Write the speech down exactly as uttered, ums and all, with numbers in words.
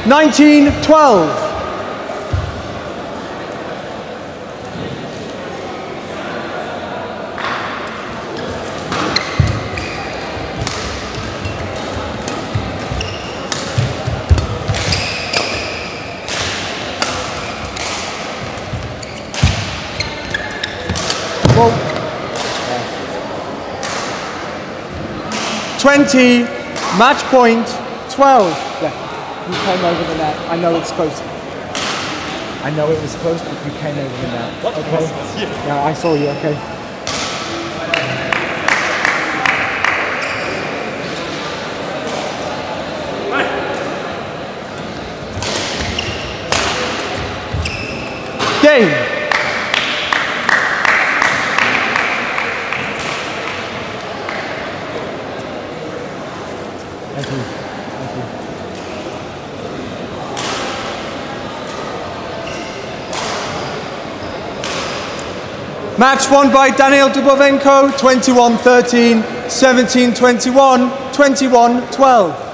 nineteen twelve. twenty, match point, twelve. Yeah, you came over the net. I know it's close. I know it was close, but you came over the net. What okay. was here? Yeah, I saw you, okay. Game. Thank you. Thank you. Match won by Daniil Dubovenko, twenty-one thirteen, seventeen twenty-one, twenty-one twelve.